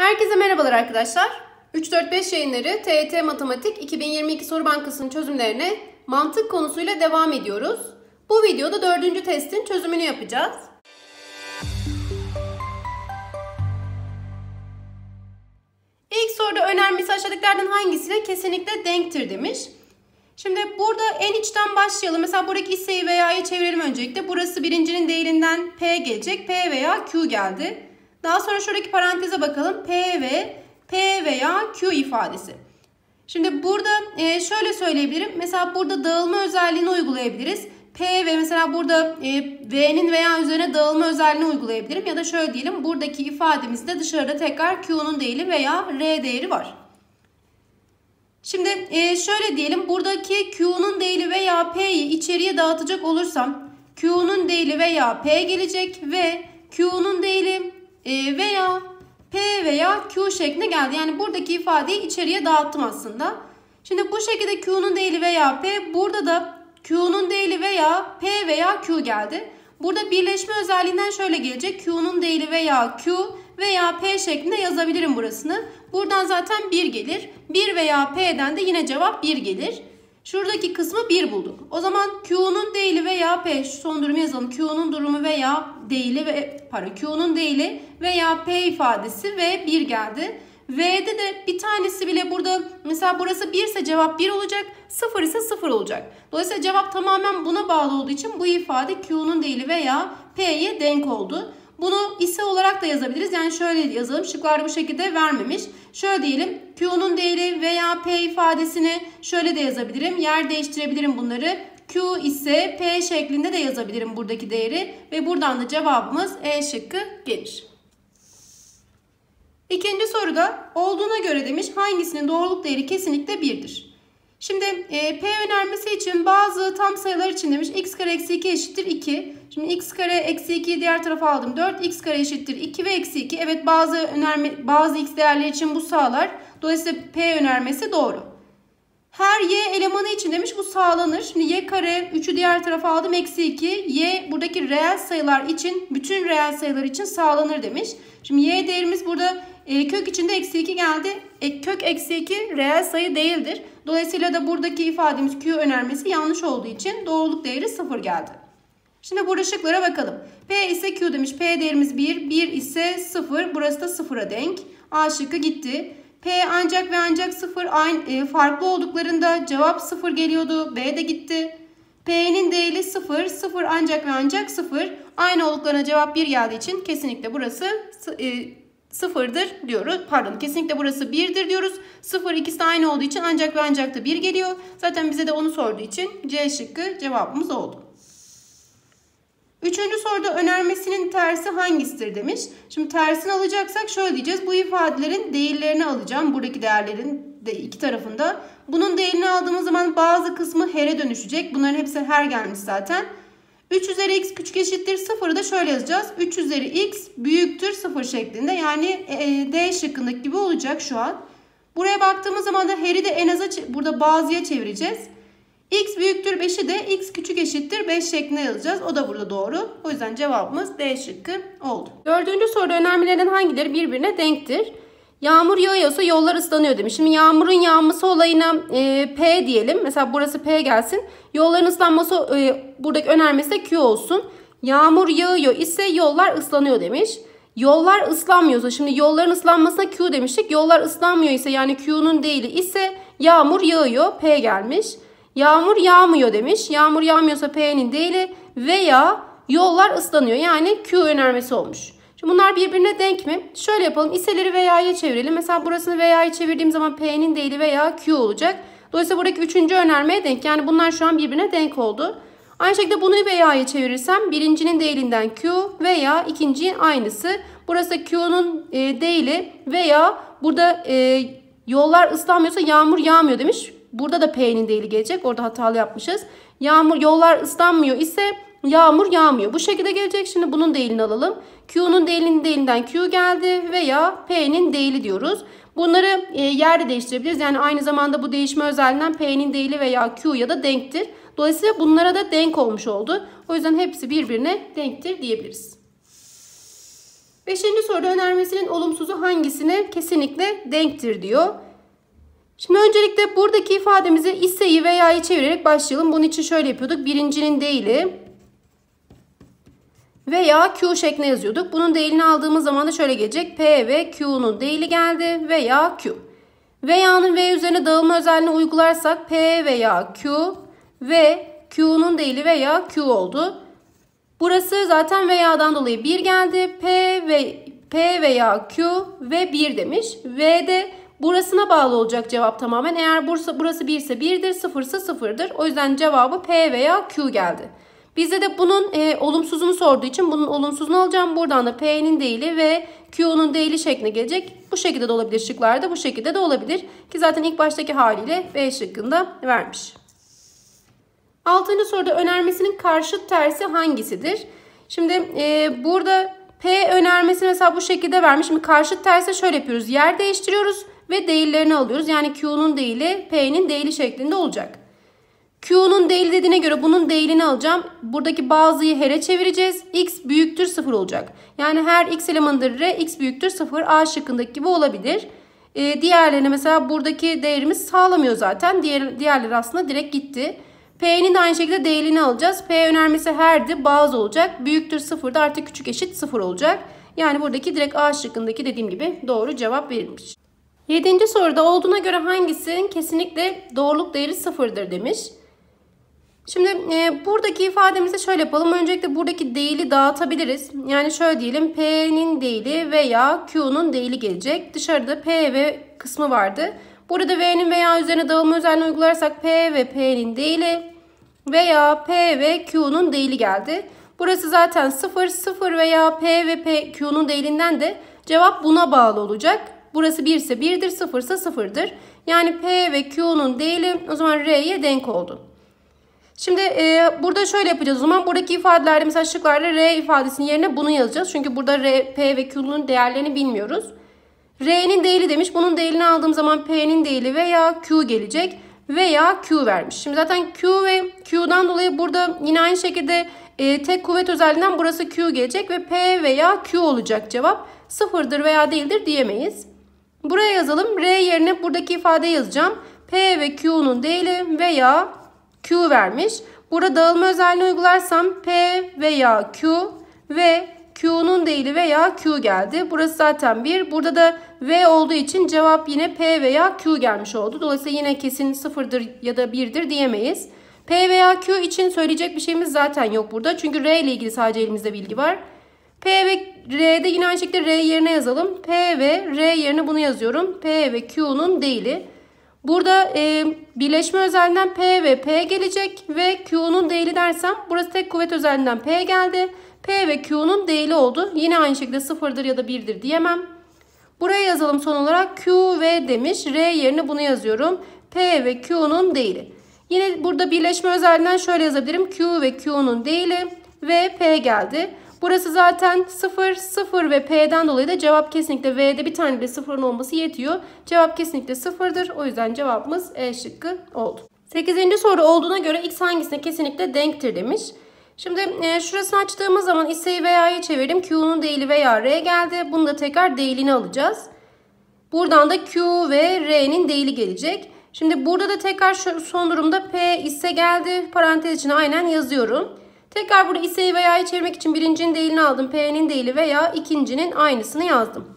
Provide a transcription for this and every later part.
Herkese merhabalar arkadaşlar. 3-4-5 yayınları TYT Matematik 2022 Soru Bankası'nın çözümlerine mantık konusuyla devam ediyoruz. Bu videoda 4. testin çözümünü yapacağız. İlk soruda önermesi aşağıdakilerden hangisiyle kesinlikle denktir demiş. Şimdi burada en içten başlayalım. Mesela buradaki hisseyi veya'ya çevirelim öncelikle. Burası birincinin değerinden P gelecek. P veya Q geldi. Daha sonra şuradaki paranteze bakalım. P veya Q ifadesi. Şimdi burada şöyle söyleyebilirim. Mesela burada dağılma özelliğini uygulayabiliriz. P ve mesela burada V'nin veya üzerine dağılma özelliğini uygulayabilirim. Ya da şöyle diyelim. Buradaki ifademizde dışarıda tekrar Q'nun değeri veya R değeri var. Şimdi şöyle diyelim. Buradaki Q'nun değeri veya P'yi içeriye dağıtacak olursam Q'nun değeri veya P gelecek ve Q'nun değeri veya P veya Q şeklinde geldi. Yani buradaki ifadeyi içeriye dağıttım aslında. Şimdi bu şekilde Q'nun değeri veya P, burada da Q'nun değeri veya P veya Q geldi. Burada birleşme özelliğinden şöyle gelecek. Q'nun değeri veya Q veya P şeklinde yazabilirim burasını. Buradan zaten 1 gelir. 1 veya P'den de yine cevap 1 gelir. Şuradaki kısmı 1 bulduk. O zaman Q'nun değili veya P, şu son durumu yazalım. Q'nun durumu veya değili Q'nun değili veya P ifadesi ve 1 geldi. V'de de bir tanesi bile burada, mesela burası 1 ise cevap 1 olacak, 0 ise 0 olacak. Dolayısıyla cevap tamamen buna bağlı olduğu için bu ifade Q'nun değili veya P'ye denk oldu. Bunu ise olarak da yazabiliriz. Yani şöyle yazalım. Şıklarda bu şekilde vermemiş. Şöyle diyelim. Q'nun değeri veya P ifadesini şöyle de yazabilirim. Yer değiştirebilirim bunları. Q ise P şeklinde de yazabilirim buradaki değeri. Ve buradan da cevabımız E şıkkı gelir. İkinci soruda olduğuna göre demiş hangisinin doğruluk değeri kesinlikle 1'dir. Şimdi P önermesi için bazı tam sayılar için demiş x kare eksi 2 eşittir 2. Şimdi x kare eksi 2'yi diğer tarafa aldım. 4 x kare eşittir 2 ve eksi 2. Evet, bazı x değerleri için bu sağlar. Dolayısıyla P önermesi doğru. Her y elemanı için demiş bu sağlanır. Şimdi y kare 3'ü diğer tarafa aldım. Eksi 2. Y buradaki reel sayılar için, bütün reel sayılar için sağlanır demiş. Şimdi y değerimiz burada kök içinde eksi 2 geldi. Kök eksi 2 reel sayı değildir. Dolayısıyla da buradaki ifademiz Q önermesi yanlış olduğu için doğruluk değeri 0 geldi. Şimdi burada şıklara bakalım. P ise Q demiş. P değerimiz 1. 1 ise 0. Burası da 0'a denk. A şıkkı gitti. P ancak ve ancak 0 farklı olduklarında cevap 0 geliyordu. B de gitti. P'nin değeri 0. 0 ancak ve ancak 0. Aynı olduklarına cevap 1 geldiği için kesinlikle burası 0'dır diyoruz. Pardon, kesinlikle burası 1'dir diyoruz. 0 ikisi de aynı olduğu için ancak ve ancak da 1 geliyor. Zaten bize de onu sorduğu için C şıkkı cevabımız oldu. Üçüncü soruda önermesinin tersi hangisidir demiş. Şimdi tersini alacaksak şöyle diyeceğiz. Bu ifadelerin değerlerini alacağım. Buradaki değerlerin de iki tarafında. Bunun değerini aldığımız zaman bazı kısmı her'e dönüşecek. Bunların hepsi her gelmiş zaten. 3 üzeri x küçük eşittir 0'ı da şöyle yazacağız. 3 üzeri x büyüktür 0 şeklinde. Yani D şıkkındaki gibi olacak şu an. Buraya baktığımız zaman da her'i de en aza burada bazıya çevireceğiz. X büyüktür 5'i de x küçük eşittir 5 şeklinde yazacağız. O da burada doğru. O yüzden cevabımız D şıkkı oldu. Dördüncü soruda önermelerden hangileri birbirine denktir? Yağmur yağıyorsa yollar ıslanıyor demiş. Şimdi yağmurun yağması olayına P diyelim. Mesela burası P gelsin. Yolların ıslanması buradaki önermesi de Q olsun. Yağmur yağıyor ise yollar ıslanıyor demiş. Yollar ıslanmıyorsa, şimdi yolların ıslanmasına Q demiştik. Yollar ıslanmıyor ise, yani Q'nun değili ise yağmur yağıyor. P gelmiş. Yağmur yağmıyor demiş. Yağmur yağmıyorsa P'nin değili veya yollar ıslanıyor. Yani Q önermesi olmuş. Şimdi bunlar birbirine denk mi? Şöyle yapalım. İseleri veya'ya çevirelim. Mesela burasını veya'ya çevirdiğim zaman P'nin değili veya Q olacak. Dolayısıyla buradaki üçüncü önermeye denk. Yani bunlar şu an birbirine denk oldu. Aynı şekilde bunu veya'ya çevirirsem birincinin değilinden Q veya ikincinin aynısı. Burası Q'nun değili veya burada yollar ıslanmıyorsa yağmur yağmıyor demiş. Burada da P'nin değili gelecek. Orada hatalı yapmışız. Yollar ıslanmıyor ise yağmur yağmıyor. Bu şekilde gelecek. Şimdi bunun değilini alalım. Q'nun değilinden Q geldi veya P'nin değili diyoruz. Bunları yerde değiştirebiliriz. Yani aynı zamanda bu değişme özelliğinden P'nin değili veya Q ya da denktir. Dolayısıyla bunlara da denk olmuş oldu. O yüzden hepsi birbirine denktir diyebiliriz. Beşinci soruda önermesinin olumsuzu hangisine kesinlikle denktir diyor. Şimdi öncelikle buradaki ifademizi is'e veya'yı çevirerek başlayalım. Bunun için şöyle yapıyorduk. Birincinin değili veya Q şeklinde yazıyorduk. Bunun değilini aldığımız zaman da şöyle gelecek. P ve Q'nun değili geldi veya Q. Veya'nın V üzerine dağılma özelliğini uygularsak P veya Q ve Q'nun değili veya Q oldu. Burası zaten veya'dan dolayı 1 geldi. P veya Q ve 1 demiş. V'de burasına bağlı olacak cevap tamamen. Eğer burası 1 ise 1'dir, 0 ise 0'dır. O yüzden cevabı P veya Q geldi. Bizde de bunun olumsuzunu sorduğu için bunun olumsuzunu alacağım. Buradan da P'nin değili ve Q'nun değili şeklinde gelecek. Bu şekilde de olabilir şıklarda. Bu şekilde de olabilir. Ki zaten ilk baştaki haliyle B şıkkında vermiş. 6. soruda önermesinin karşıt tersi hangisidir? Şimdi burada P önermesini mesela bu şekilde vermiş. Şimdi karşıt tersi şöyle yapıyoruz. Yer değiştiriyoruz ve değillerini alıyoruz. Yani Q'nun değili P'nin değili şeklinde olacak. Q'nun değili dediğine göre bunun değilini alacağım. Buradaki bazıyı her'e çevireceğiz. X büyüktür 0 olacak. Yani her x elemanıdır R, x büyüktür 0. A şıkkındaki gibi olabilir. Diğerlerine mesela buradaki değerimiz sağlamıyor zaten. Diğerleri aslında direkt gitti. P'nin de aynı şekilde değilini alacağız. P önermesi her'di, bazı olacak. Büyüktür 0'da artık küçük eşit 0 olacak. Yani buradaki direkt A şıkkındaki dediğim gibi doğru cevap verilmiş. 7. soruda olduğuna göre hangisinin kesinlikle doğruluk değeri 0'dır demiş. Şimdi buradaki ifademizi şöyle yapalım. Öncelikle buradaki değili dağıtabiliriz. Yani şöyle diyelim. P'nin değili veya Q'nun değili gelecek. Dışarıda P ve kısmı vardı. Burada V'nin veya üzerine dağılma özelliğini uygularsak P ve P'nin değili veya P ve Q'nun değili geldi. Burası zaten 0, 0 veya P ve Q'nun değilinden de cevap buna bağlı olacak. Burası 1 ise 1'dir, 0 ise 0'dır. Yani P ve Q'nun değili o zaman R'ye denk oldu. Şimdi burada şöyle yapacağız o zaman. Buradaki ifadelerde mesela şıklarda R ifadesinin yerine bunu yazacağız. Çünkü burada R, P ve Q'nun değerlerini bilmiyoruz. R'nin değili demiş. Bunun değilini aldığım zaman P'nin değili veya Q gelecek. Veya Q vermiş. Şimdi zaten Q ve Q'dan dolayı burada yine aynı şekilde tek kuvvet özelliğinden burası Q gelecek. Ve P veya Q olacak cevap. Sıfırdır veya değildir diyemeyiz. Buraya yazalım. R yerine buradaki ifadeyi yazacağım. P ve Q'nun değili veya Q vermiş. Burada dağılma özelliğini uygularsam P veya Q ve Q'nun değili veya Q geldi. Burası zaten 1. Burada da V olduğu için cevap yine P veya Q gelmiş oldu. Dolayısıyla yine kesin 0'dır ya da 1'dir diyemeyiz. P veya Q için söyleyecek bir şeyimiz zaten yok burada. Çünkü R ile ilgili sadece elimizde bilgi var. P ve R'de yine aynı şekilde R yerine yazalım. P ve R yerine bunu yazıyorum. P ve Q'nun değili. Burada birleşme özelliğinden P ve P gelecek ve Q'nun değili dersem burası tek kuvvet özelliğinden P geldi. P ve Q'nun değili oldu. Yine aynı şekilde 0'dır ya da 1'dir diyemem. Buraya yazalım son olarak Q ve demiş. R yerine bunu yazıyorum. P ve Q'nun değili. Yine burada birleşme özelliğinden şöyle yazabilirim. Q ve Q'nun değili ve P geldi. Burası zaten 0, 0 ve P'den dolayı da cevap kesinlikle V'de bir tane de 0'ın olması yetiyor. Cevap kesinlikle 0'dır. O yüzden cevabımız E şıkkı oldu. 8. soru olduğuna göre X hangisine kesinlikle denktir demiş. Şimdi şurasını açtığımız zaman İsa'yı veya'ya çevirdim. Q'nun değili veya R geldi. Bunu da tekrar değilini alacağız. Buradan da Q ve R'nin değili gelecek. Şimdi burada da tekrar şu son durumda P ise geldi. Parantez içine aynen yazıyorum. Tekrar burada İsa'yı veya'yı çevirmek için birincinin değilini aldım. P'nin değili veya ikincinin aynısını yazdım.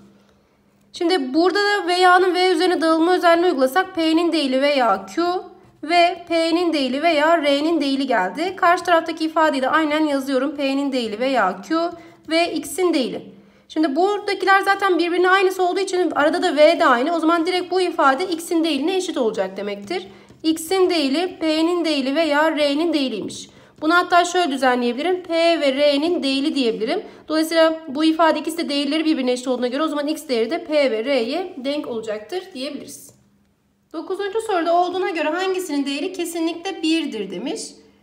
Şimdi burada da veya'nın V üzerine dağılma özelliğini uygulasak P'nin değili veya Q ve P'nin değili veya R'nin değili geldi. Karşı taraftaki ifadeyi de aynen yazıyorum. P'nin değili veya Q ve X'in değili. Şimdi buradakiler zaten birbirine aynısı olduğu için arada da V de aynı. O zaman direkt bu ifade X'in değiline eşit olacak demektir. X'in değili P'nin değili veya R'nin değiliymiş. Bunu hatta şöyle düzenleyebilirim. P ve R'nin değili diyebilirim. Dolayısıyla bu ifade ikisi de değerleri birbirine eşit olduğuna göre o zaman X değeri de P ve R'ye denk olacaktır diyebiliriz. 9. soruda olduğuna göre hangisinin değeri kesinlikle 1'dir demiş.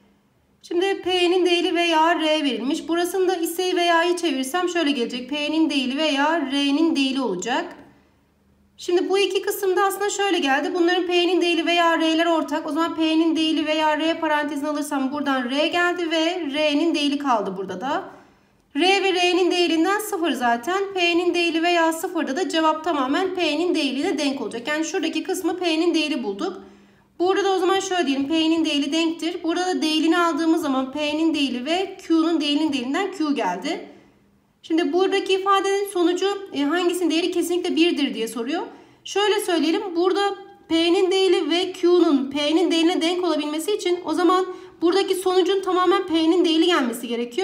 Şimdi P'nin değili veya R verilmiş. Burasını da İsa'yı veya'yı çevirsem şöyle gelecek. P'nin değili veya R'nin değili olacak. Şimdi bu iki kısımda aslında şöyle geldi. Bunların P'nin değili veya R'ler ortak. O zaman P'nin değili veya R parantezine alırsam buradan R geldi ve R'nin değili kaldı burada da. R ve R'nin değerinden 0 zaten. P'nin değili veya 0'da da cevap tamamen P'nin değiliyle denk olacak. Yani şuradaki kısmı P'nin değili bulduk. Burada da o zaman şöyle diyelim. P'nin değili denktir. Burada da değilini aldığımız zaman P'nin değili ve Q'nun değilinin değilinden Q geldi. Şimdi buradaki ifadenin sonucu hangisinin değeri kesinlikle 1'dir diye soruyor. Şöyle söyleyelim. Burada P'nin değili ve Q'nun P'nin değiline denk olabilmesi için o zaman buradaki sonucun tamamen P'nin değili gelmesi gerekiyor.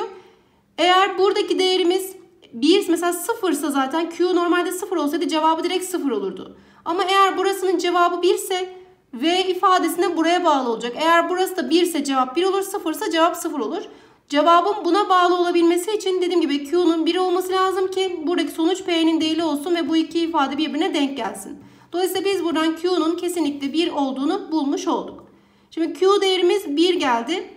Eğer buradaki değerimiz 1 mesela 0 ise zaten Q normalde 0 olsaydı cevabı direkt 0 olurdu. Ama eğer burasının cevabı 1 ise V ifadesine buraya bağlı olacak. Eğer burası da 1 ise cevap 1 olur, 0 ise cevap 0 olur. Cevabın buna bağlı olabilmesi için dediğim gibi Q'nun 1 olması lazım ki buradaki sonuç P'nin değili olsun ve bu iki ifade birbirine denk gelsin. Dolayısıyla biz buradan Q'nun kesinlikle 1 olduğunu bulmuş olduk. Şimdi Q değerimiz 1 geldi.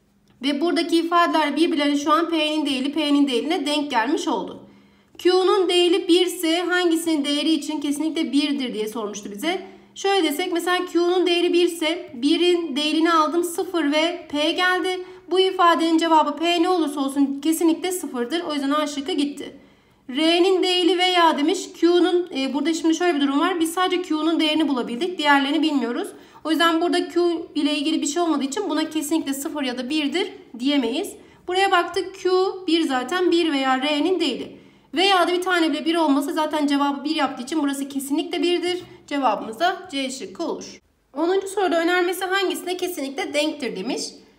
Ve buradaki ifadeler birbirlerine şu an P'nin değiline denk gelmiş oldu. Q'nun değili 1 ise hangisinin değeri için kesinlikle 1'dir diye sormuştu bize. Şöyle desek mesela Q'nun değeri 1 ise 1'in değilini aldım 0 ve P geldi. Bu ifadenin cevabı P ne olursa olsun kesinlikle 0'dır. O yüzden A şıkkı gitti. R'nin değili veya demiş. Q'nun burada şimdi şöyle bir durum var. Biz sadece Q'nun değerini bulabildik. Diğerlerini bilmiyoruz. O yüzden burada Q ile ilgili bir şey olmadığı için buna kesinlikle 0 ya da 1'dir diyemeyiz. Buraya baktık. Q 1 zaten 1 veya R'nin değili. Veya da bir tane bile 1 olması zaten cevabı 1 yaptığı için burası kesinlikle 1'dir. Cevabımız da C şıkkı olur. 10. soruda önermesi hangisine kesinlikle denktir demiş.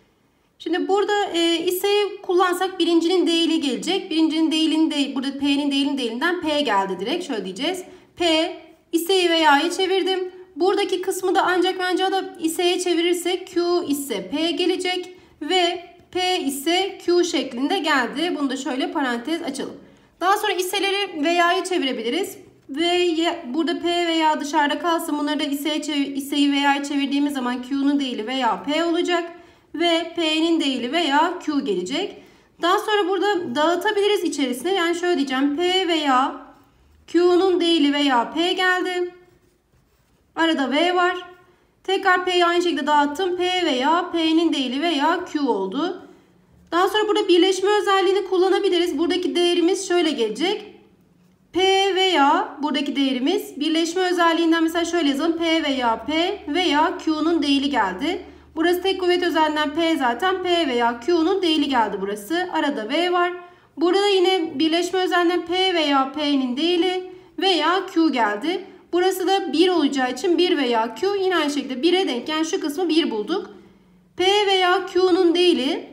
Şimdi burada iseyi kullansak birincinin değili gelecek. Birincinin değilinin de burada P'nin değilinden P geldi direkt. Şöyle diyeceğiz. P iseyi ve Y'yi çevirdim. Buradaki kısmı da ancak ve ancak da iseye çevirirsek Q ise P gelecek ve P ise Q şeklinde geldi. Bunu da şöyle parantez açalım. Daha sonra iseleri ve Y'yi çevirebiliriz. Ve burada P veya dışarıda kalsın. Bunları da iseyi ve Y'yi çevirdiğimiz zaman Q'nun değili veya P olacak. Ve P'nin değili veya Q gelecek. Daha sonra burada dağıtabiliriz içerisine. Yani şöyle diyeceğim. P veya Q'nun değili veya P geldi. Arada V var. Tekrar P'yi aynı şekilde dağıttım. P veya P'nin değili veya Q oldu. Daha sonra burada birleşme özelliğini kullanabiliriz. Buradaki değerimiz şöyle gelecek. P veya buradaki değerimiz birleşme özelliğinden mesela şöyle yazalım. P veya P veya Q'nun değili geldi. Burası tek kuvvet özelliğinden P zaten. P veya Q'nun değili geldi burası. Arada V var. Burada yine birleşme özelliğinden P veya P'nin değili veya Q geldi. Burası da 1 olacağı için 1 veya Q yine aynı şekilde 1'e denk. Yani şu kısmı 1 bulduk. P veya Q'nun değili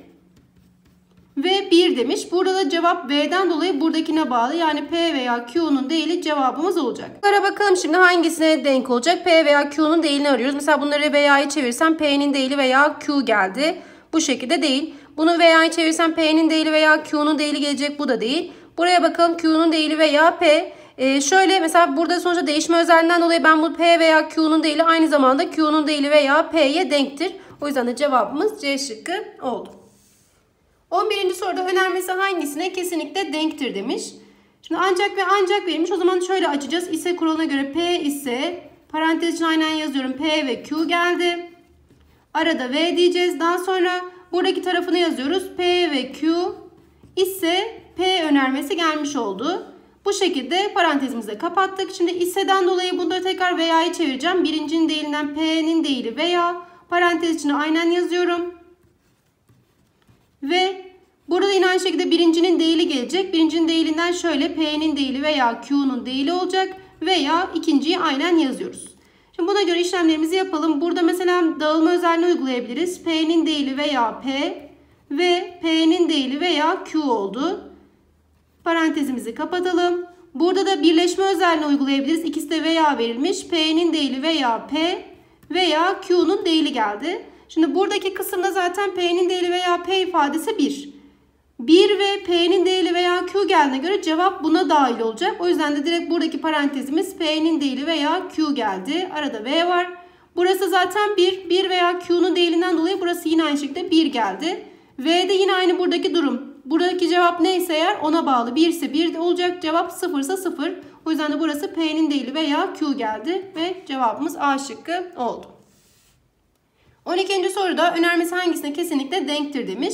ve 1 demiş. Burada da cevap V'den dolayı buradakine bağlı. Yani P veya Q'nun değili cevabımız olacak. Bunlara bakalım şimdi hangisine denk olacak. P veya Q'nun değilini arıyoruz. Mesela bunları veya'yı çevirsem P'nin değili veya Q geldi. Bu şekilde değil. Bunu veya'yı çevirsem P'nin değili veya Q'nun değili gelecek. Bu da değil. Buraya bakalım Q'nun değili veya P. Şöyle mesela burada sonuçta değişme özelliğinden dolayı ben bu P veya Q'nun değili aynı zamanda Q'nun değili veya P'ye denktir. O yüzden de cevabımız C şıkkı oldu. 11. soruda önermesi hangisine kesinlikle denktir demiş. Şimdi ancak ve ancak verilmiş. O zaman şöyle açacağız. İse kuralına göre P ise parantez için aynen yazıyorum. P ve Q geldi. Arada V diyeceğiz. Daha sonra buradaki tarafını yazıyoruz. P ve Q ise P önermesi gelmiş oldu. Bu şekilde parantezimizi de kapattık. Şimdi iseden dolayı bunu tekrar veya'yı çevireceğim. Birincinin değilinden P'nin değili veya parantez içine aynen yazıyorum. Ve burada yine aynı şekilde birincinin değili gelecek. Birincinin değilinden şöyle P'nin değili veya Q'nun değili olacak. Veya ikinciyi aynen yazıyoruz. Şimdi buna göre işlemlerimizi yapalım. Burada mesela dağılma özelliğini uygulayabiliriz. P'nin değili veya P ve P'nin değili veya Q oldu. Parantezimizi kapatalım. Burada da birleşme özelliğini uygulayabiliriz. İkisi de veya verilmiş. P'nin değili veya P veya Q'nun değili geldi. Şimdi buradaki kısımda zaten P'nin değili veya P ifadesi 1. 1 ve P'nin değili veya Q geldiğine göre cevap buna dahil olacak. O yüzden de direkt buradaki parantezimiz P'nin değili veya Q geldi. Arada V var. Burası zaten 1. 1 veya Q'nun değilinden dolayı burası yine aynı şekilde 1 geldi. V'de yine aynı buradaki durum. Buradaki cevap neyse eğer ona bağlı. 1 ise 1 de olacak. Cevap 0 ise 0. O yüzden de burası P'nin değili veya Q geldi. Ve cevabımız A şıkkı oldu. 12. soruda önermesi hangisine kesinlikle denktir demiş.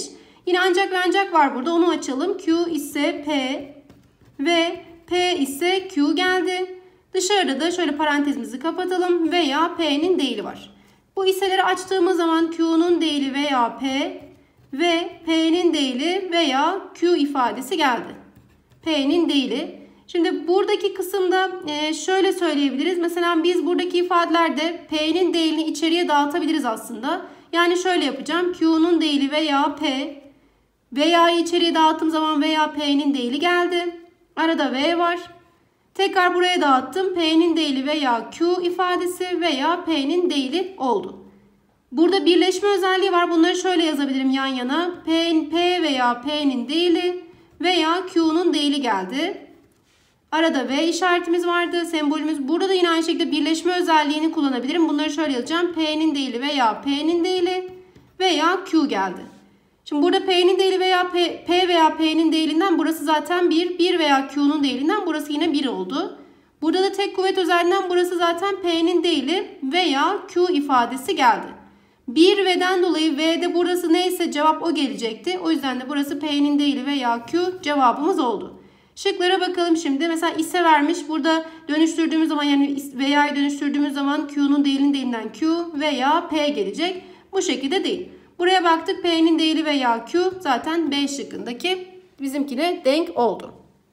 Yine ancak ve ancak var burada. Onu açalım. Q ise P ve P ise Q geldi. Dışarıda da şöyle parantezimizi kapatalım. Veya P'nin değili var. Bu iseleri açtığımız zaman Q'nun değili veya P ve P'nin değili veya Q ifadesi geldi. P'nin değili. Şimdi buradaki kısımda şöyle söyleyebiliriz. Mesela biz buradaki ifadelerde P'nin değilini içeriye dağıtabiliriz aslında. Yani şöyle yapacağım. Q'nun değili veya P veya içeriye dağıttığım zaman veya P'nin değili geldi. Arada V var. Tekrar buraya dağıttım. P'nin değili veya Q ifadesi veya P'nin değili oldu. Burada birleşme özelliği var. Bunları şöyle yazabilirim yan yana. P veya P'nin değili veya Q'nun değili geldi. Arada V işaretimiz vardı. Sembolümüz. Burada da yine aynı şekilde birleşme özelliğini kullanabilirim. Bunları şöyle yazacağım. P'nin değili veya P'nin değili veya Q geldi. Şimdi burada P'nin değili veya P veya P'nin değilinden burası zaten 1. 1 veya Q'nun değilinden burası yine 1 oldu. Burada da tek kuvvet özelliğinden burası zaten P'nin değili veya Q ifadesi geldi. 1 V'den dolayı V'de burası neyse cevap o gelecekti. O yüzden de burası P'nin değili veya Q cevabımız oldu. Şıklara bakalım şimdi. Mesela ise vermiş. Burada dönüştürdüğümüz zaman yani veya'yı dönüştürdüğümüz zaman Q'nun değilinin değilinden Q veya P gelecek. Bu şekilde değil. Buraya baktık. P'nin değili veya Q zaten B şıkkındaki bizimkine denk oldu.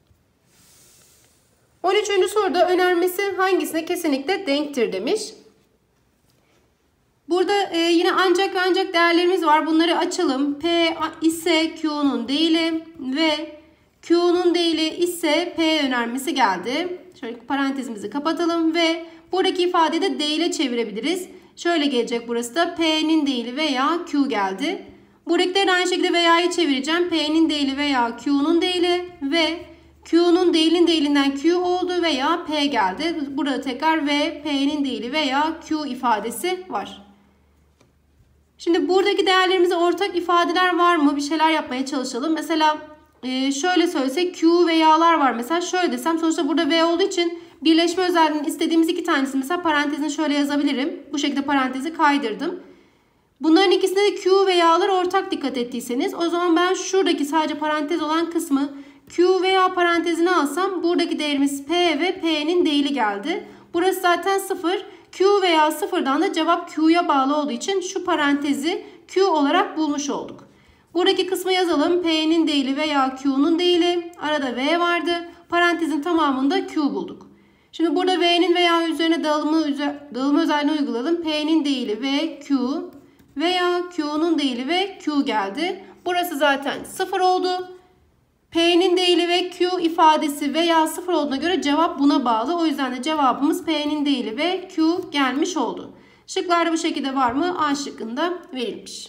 13. soruda önermesi hangisine kesinlikle denktir demiş. Burada yine ancak ve ancak değerlerimiz var. Bunları açalım. P ise Q'nun değili ve Q'nun değili ise P önermesi geldi. Şöyle parantezimizi kapatalım ve buradaki ifadeyi de D ile çevirebiliriz. Şöyle gelecek burası da P'nin değili veya Q geldi. Buradakileri aynı şekilde veya'yı çevireceğim. P'nin değili veya Q'nun değili ve Q'nun değilinin değilinden Q oldu veya P geldi. Burada tekrar V, P'nin değili veya Q ifadesi var. Şimdi buradaki değerlerimize ortak ifadeler var mı? Bir şeyler yapmaya çalışalım. Mesela şöyle söylesek Q veya'lar var. Mesela şöyle desem sonuçta burada V olduğu için birleşme özelliğinin istediğimiz iki tanesi mesela parantezini şöyle yazabilirim. Bu şekilde parantezi kaydırdım. Bunların ikisinde de Q veya'lar ortak dikkat ettiyseniz. O zaman ben şuradaki sadece parantez olan kısmı Q veya parantezine alsam buradaki değerimiz P ve P'nin değili geldi. Burası zaten 0. Q veya 0'dan da cevap Q'ya bağlı olduğu için şu parantezi Q olarak bulmuş olduk. Buradaki kısmı yazalım. P'nin değili veya Q'nun değili. Arada V vardı. Parantezin tamamında Q bulduk. Şimdi burada V'nin veya üzerine dağılma özelliğini uyguladım. P'nin değili ve Q veya Q'nun değili ve Q geldi. Burası zaten 0 oldu. P'nin değili ve Q ifadesi veya 0 olduğuna göre cevap buna bağlı. O yüzden de cevabımız P'nin değili ve Q gelmiş oldu. Şıklarda bu şekilde var mı? A şıkkında verilmiş.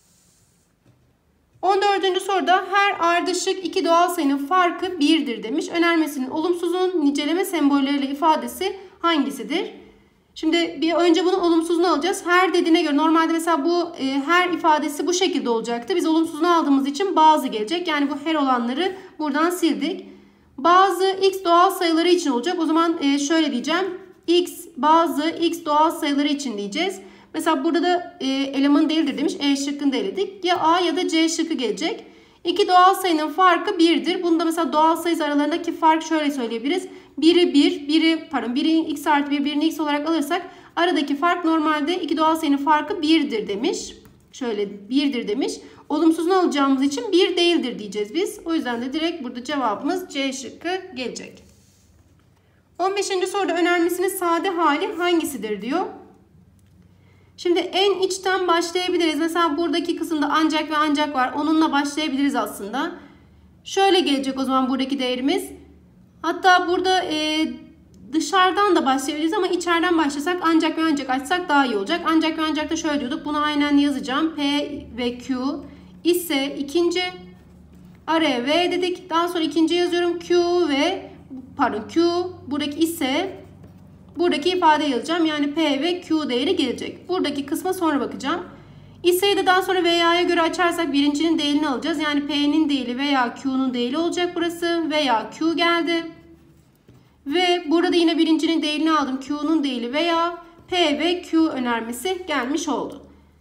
14. soruda her ardışık iki doğal sayının farkı 1'dir demiş. Önermesinin olumsuzun niceleme sembolleriyle ifadesi hangisidir? Şimdi bir önce bunun olumsuzunu alacağız. Her dediğine göre normalde mesela bu her ifadesi bu şekilde olacaktı. Biz olumsuzunu aldığımız için bazı gelecek. Yani bu her olanları buradan sildik. Bazı x doğal sayıları için olacak. O zaman şöyle diyeceğim. Bazı x doğal sayıları için diyeceğiz. Mesela burada da eleman değildir demiş. E şıkkını da eledik. Ya A ya da C şıkkı gelecek. İki doğal sayının farkı 1'dir. Bunu da mesela doğal sayı aralarındaki fark şöyle söyleyebiliriz. Biri x artı 1, birini x olarak alırsak aradaki fark normalde iki doğal sayının farkı 1'dir demiş. Şöyle 1'dir demiş. Olumsuzunu alacağımız için 1 değildir diyeceğiz biz. O yüzden de direkt burada cevabımız C şıkkı gelecek. 15. soruda önermesinin sade hali hangisidir diyor. Şimdi en içten başlayabiliriz. Mesela buradaki kısımda ancak ve ancak var. Onunla başlayabiliriz aslında. Şöyle gelecek o zaman buradaki değerimiz. Hatta burada dışarıdan da başlayabiliriz ama içeriden başlasak ancak ve ancak açsak daha iyi olacak. Ancak ve ancak da şöyle diyorduk. Bunu aynen yazacağım. P ve Q ise ikinci. Araya V dedik. Daha sonra ikinci yazıyorum. Q buradaki ise buradaki ifade yazacağım. Yani P ve Q değeri gelecek. Buradaki kısma sonra bakacağım. İseyi de daha sonra veya'ya göre açarsak birincinin değilini alacağız. Yani P'nin değili veya Q'nun değili olacak burası. Veya Q geldi. Ve burada yine birincinin değilini aldım. Q'nun değili veya P ve Q önermesi gelmiş oldu.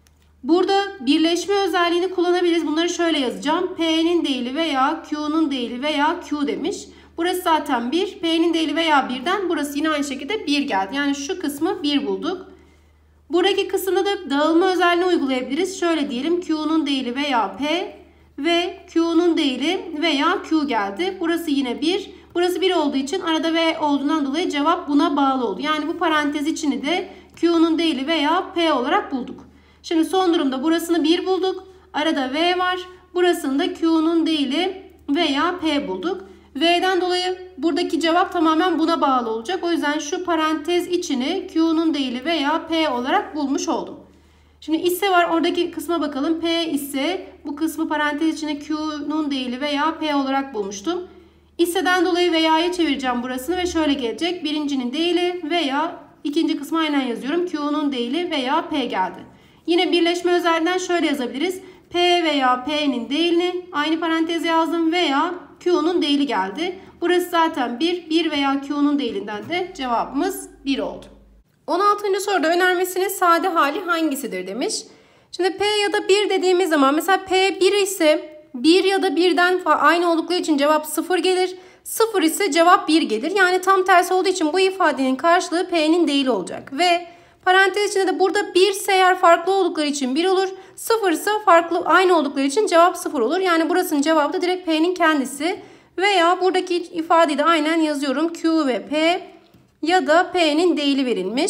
Burada birleşme özelliğini kullanabiliriz. Bunları şöyle yazacağım. P'nin değili veya Q'nun değili veya Q demiş. Burası zaten 1. P'nin değili veya 1'den burası yine aynı şekilde 1 geldi. Yani şu kısmı 1 bulduk. Buradaki kısımda da dağılma özelliğini uygulayabiliriz. Şöyle diyelim, Q'nun değili veya P ve Q'nun değili veya Q geldi. Burası yine 1. Burası 1 olduğu için arada V olduğundan dolayı cevap buna bağlı oldu. Yani bu parantez içini de Q'nun değili veya P olarak bulduk. Şimdi son durumda burasını 1 bulduk. Arada V var. Burasını da Q'nun değili veya P bulduk. V'den dolayı buradaki cevap tamamen buna bağlı olacak. O yüzden şu parantez içini Q'nun değili veya P olarak bulmuş oldum. Şimdi ise var, oradaki kısma bakalım. P ise bu kısmı parantez içine Q'nun değili veya P olarak bulmuştum. İsse'den dolayı veya'ya çevireceğim burasını ve şöyle gelecek. Birincinin değili veya ikinci kısmı aynen yazıyorum. Q'nun değili veya P geldi. Yine birleşme özelliğinden şöyle yazabiliriz. P veya P'nin değilini aynı paranteze yazdım veya Q'nun değili geldi. Burası zaten 1. 1 veya Q'nun değilinden de cevabımız 1 oldu. 16. soruda önermesinin sade hali hangisidir demiş. Şimdi P ya da 1 dediğimiz zaman mesela P 1 ise 1 ya da 1'den aynı oldukları için cevap 0 gelir. 0 ise cevap 1 gelir. Yani tam tersi olduğu için bu ifadenin karşılığı P'nin değili olacak. Ve parantez içinde de burada 1 ise eğer farklı oldukları için 1 olur. 0 ise farklı aynı oldukları için cevap 0 olur. Yani burasının cevabı da direkt P'nin kendisi. Veya buradaki ifadeyi de aynen yazıyorum. Q ve P ya da P'nin değili verilmiş.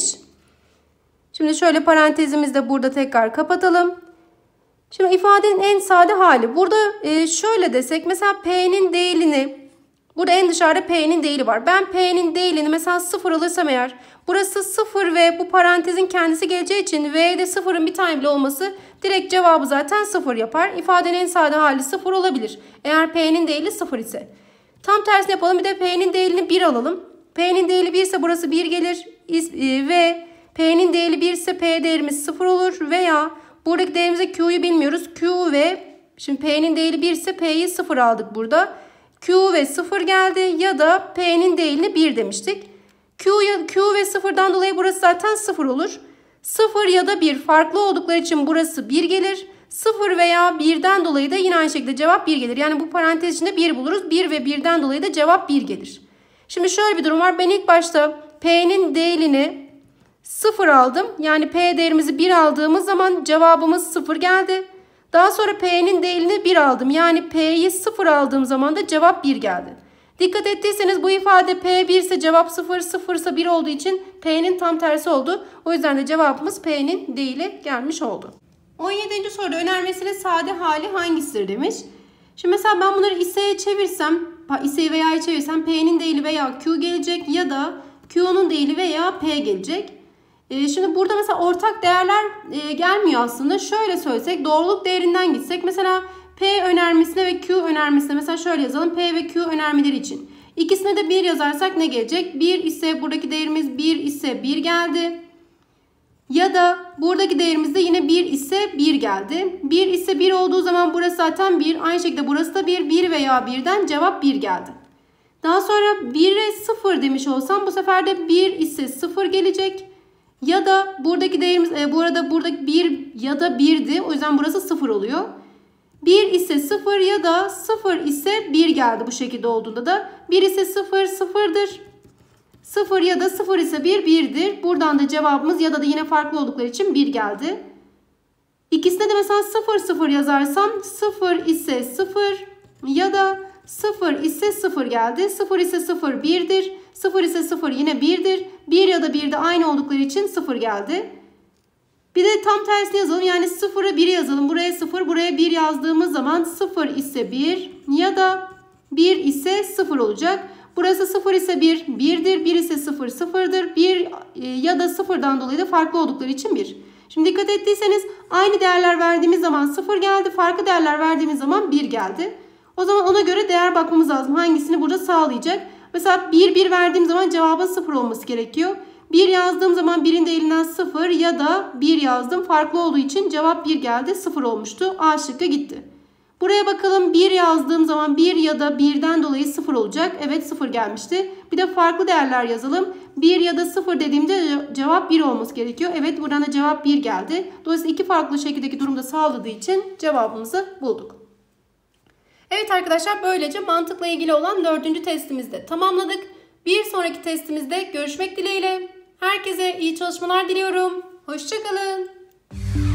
Şimdi şöyle parantezimizi de burada tekrar kapatalım. Şimdi ifadenin en sade hali. Burada şöyle desek mesela P'nin değilini, burada en dışarıda P'nin değili var. Ben P'nin değilini mesela 0 alırsam eğer, burası 0 ve bu parantezin kendisi geleceği için V'de 0'ın bir tane bile olması direkt cevabı zaten 0 yapar. İfadenin en sade hali 0 olabilir. Eğer P'nin değili 0 ise. Tam tersini yapalım. Bir de P'nin değilini 1 alalım. P'nin değili 1 ise burası 1 gelir. Ve P'nin değili 1 ise P değerimiz 0 olur. Veya buradaki değerimize Q'yu bilmiyoruz. Q ve şimdi P'nin değili 1 ise P'yi 0 aldık burada. Q ve 0 geldi ya da P'nin değilini 1 demiştik. Q ve 0'dan dolayı burası zaten 0 olur. 0 ya da 1 farklı oldukları için burası 1 gelir. 0 veya 1'den dolayı da yine aynı şekilde cevap 1 gelir. Yani bu parantez içinde 1 buluruz. 1 ve 1'den dolayı da cevap 1 gelir. Şimdi şöyle bir durum var. Ben ilk başta P'nin değilini 0 aldım. Yani P değerimizi 1 aldığımız zaman cevabımız 0 geldi. Daha sonra P'nin değilini 1 aldım. Yani P'yi 0 aldığım zaman da cevap 1 geldi. Dikkat ettiyseniz bu ifade P 1 ise cevap 0, 0 ise 1 olduğu için P'nin tam tersi oldu. O yüzden de cevabımız P'nin değili gelmiş oldu. 17. soruda önermesinin sade hali hangisidir demiş. Şimdi mesela ben bunları ise'ye çevirsem, ise'yi veya'ya çevirsem P'nin değili veya Q gelecek ya da Q'nun değili veya P gelecek. Şimdi burada mesela ortak değerler gelmiyor aslında. Şöyle söylesek, doğruluk değerinden gitsek. Mesela P önermesine ve Q önermesine mesela şöyle yazalım. P ve Q önermeleri için. İkisine de 1 yazarsak ne gelecek? 1 ise buradaki değerimiz 1 ise 1 geldi. Ya da buradaki değerimiz de yine 1 ise 1 geldi. 1 ise 1 olduğu zaman burası zaten 1. Aynı şekilde burası da 1. 1 veya 1'den cevap 1 geldi. Daha sonra 1'e 0 demiş olsam bu sefer de 1 ise 0 gelecek. Ya da buradaki değerimiz buradaki 1 ya da 1'di. O yüzden burası 0 oluyor. 1 ise 0 ya da 0 ise 1 geldi bu şekilde olduğunda da. 1 ise 0 0'dır. 0 ya da 0 ise 1 1'dir. Buradan da cevabımız ya da yine farklı oldukları için 1 geldi. İkisine de mesela 0 0 yazarsam 0 ise 0 ya da 0 ise 0 geldi. 0 ise 0 1'dir. 0 ise 0 yine 1'dir. 1 ya da 1 de aynı oldukları için 0 geldi. Bir de tam tersini yazalım. Yani 0'a 1'i yazalım. Buraya 0, buraya 1 yazdığımız zaman 0 ise 1 ya da 1 ise 0 olacak. Burası 0 ise 1, 1'dir. 1 ise 0, 0'dır. 1 ya da 0'dan dolayı da farklı oldukları için 1. Şimdi dikkat ettiyseniz aynı değerler verdiğimiz zaman 0 geldi. Farklı değerler verdiğimiz zaman 1 geldi. O zaman ona göre değer bakmamız lazım. Hangisini burada sağlayacak? Mesela 1, 1 verdiğim zaman cevabın 0 olması gerekiyor. 1 yazdığım zaman 1'in değilinden 0 ya da 1 yazdım. Farklı olduğu için cevap 1 geldi. 0 olmuştu. A şıkkı gitti. Buraya bakalım, 1 yazdığım zaman 1 ya da 1'den dolayı 0 olacak. Evet, 0 gelmişti. Bir de farklı değerler yazalım. 1 ya da 0 dediğimde cevap 1 olması gerekiyor. Evet, buradan da cevap 1 geldi. Dolayısıyla iki farklı şekildeki durumda sağladığı için cevabımızı bulduk. Evet arkadaşlar, böylece mantıkla ilgili olan 4. testimizi de tamamladık. Bir sonraki testimizde görüşmek dileğiyle. Herkese iyi çalışmalar diliyorum. Hoşça kalın.